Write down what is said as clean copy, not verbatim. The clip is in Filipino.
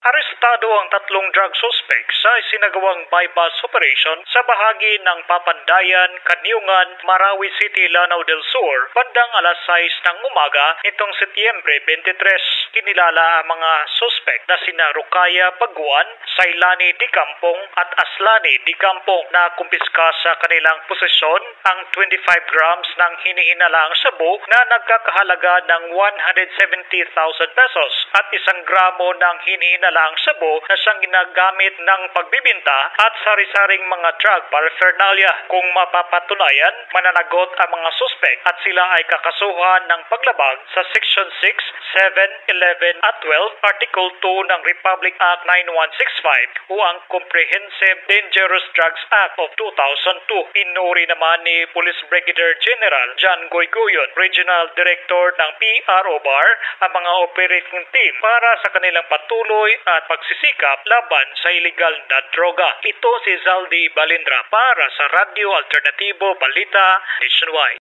Arestado ang tatlong drug suspect sa isinagawang bypass operation sa bahagi ng Papandayan, Kanyungan, Marawi City, Lanao del Sur, bandang alas 6 ng umaga nitong Setyembre 23. Kinilala ang mga suspect na sina Rukaya Paguan, Sailani Di Kampong at Aslani Di Kampong na kumpiska sa kanilang posisyon ang 25 grams ng hinihinalang shabu na nagkakahalaga ng 170,000 pesos at 1 gramo ng hinihinalang shabu na siyang ginagamit ng pagbibinta at sari-saring mga drug paraphernalia. Kung mapapatunayan, mananagot ang mga suspect at sila ay kakasuhan ng paglabag sa Section 6, 7, 11 at 12, Article 2 ng Republic Act 9165 o ang Comprehensive Dangerous Drugs Act of 2002. Inuri naman ni Police Brigadier General John Goygoyon, Regional Director ng PRO BAR, ang mga operating team para sa kanilang patuloy at pagsisikap laban sa illegal na droga. Ito si Zaldi Balindra para sa Radio Alternatibo Balita Nationwide.